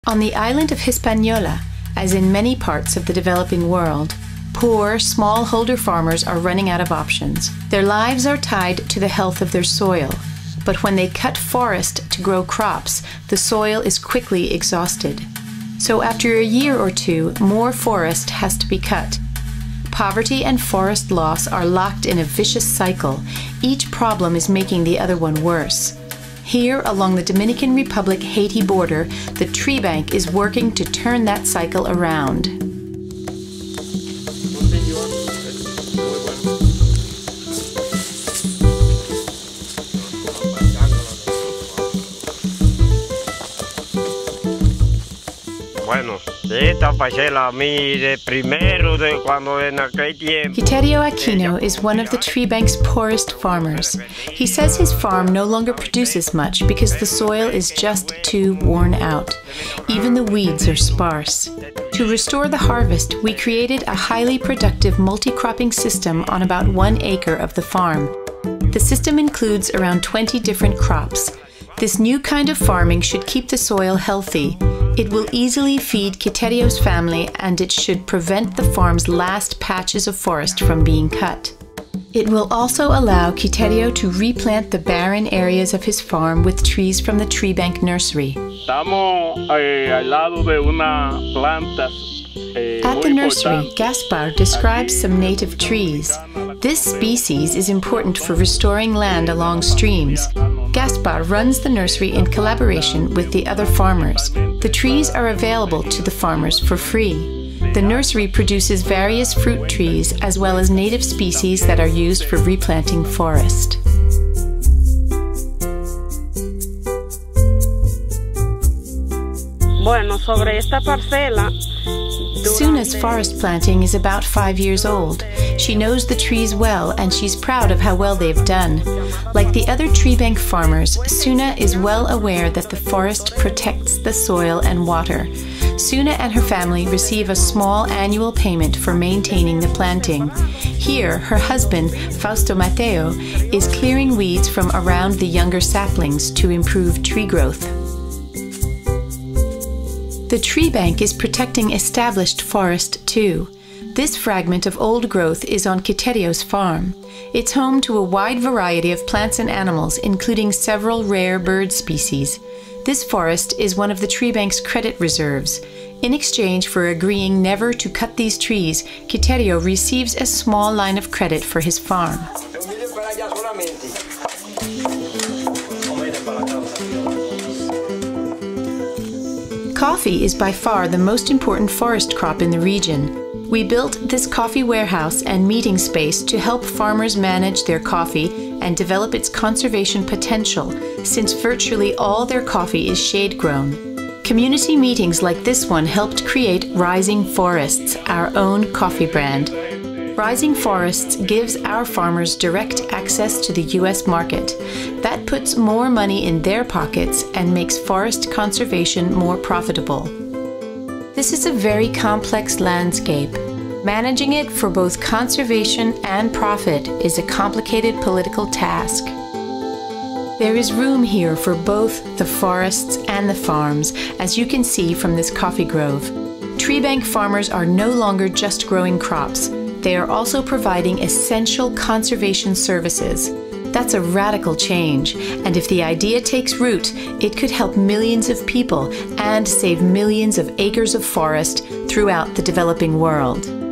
On the island of Hispaniola, as in many parts of the developing world, poor, smallholder farmers are running out of options. Their lives are tied to the health of their soil, but when they cut forest to grow crops, the soil is quickly exhausted. So after a year or two, more forest has to be cut. Poverty and forest loss are locked in a vicious cycle. Each problem is making the other one worse. Here, along the Dominican Republic-Haiti border, the tree bank is working to turn that cycle around. Quiterio Aquino is one of the tree bank's poorest farmers. He says his farm no longer produces much because the soil is just too worn out. Even the weeds are sparse. To restore the harvest, we created a highly productive multi-cropping system on about 1 acre of the farm. The system includes around 20 different crops. This new kind of farming should keep the soil healthy. It will easily feed Quiterio's family, and it should prevent the farm's last patches of forest from being cut. It will also allow Quiterio to replant the barren areas of his farm with trees from the tree bank nursery. At the nursery, Gaspar describes some native trees. This species is important for restoring land along streams. Gaspar runs the nursery in collaboration with the other farmers. The trees are available to the farmers for free. The nursery produces various fruit trees as well as native species that are used for replanting forest. Suna's forest planting is about 5 years old. She knows the trees well, and she's proud of how well they've done. Like the other tree bank farmers, Suna is well aware that the forest protects the soil and water. Suna and her family receive a small annual payment for maintaining the planting. Here, her husband, Fausto Mateo, is clearing weeds from around the younger saplings to improve tree growth. The tree bank is protecting established forest too. This fragment of old growth is on Quiterio's farm. It's home to a wide variety of plants and animals, including several rare bird species. This forest is one of the tree bank's credit reserves. In exchange for agreeing never to cut these trees, Quiterio receives a small line of credit for his farm. Coffee is by far the most important forest crop in the region. We built this coffee warehouse and meeting space to help farmers manage their coffee and develop its conservation potential, since virtually all their coffee is shade-grown. Community meetings like this one helped create Rising Forests, our own coffee brand. Rising Forests gives our farmers direct access to the U.S. market. That puts more money in their pockets and makes forest conservation more profitable. This is a very complex landscape. Managing it for both conservation and profit is a complicated political task. There is room here for both the forests and the farms, as you can see from this coffee grove. Tree bank farmers are no longer just growing crops. They are also providing essential conservation services. That's a radical change, and if the idea takes root, it could help millions of people and save millions of acres of forest throughout the developing world.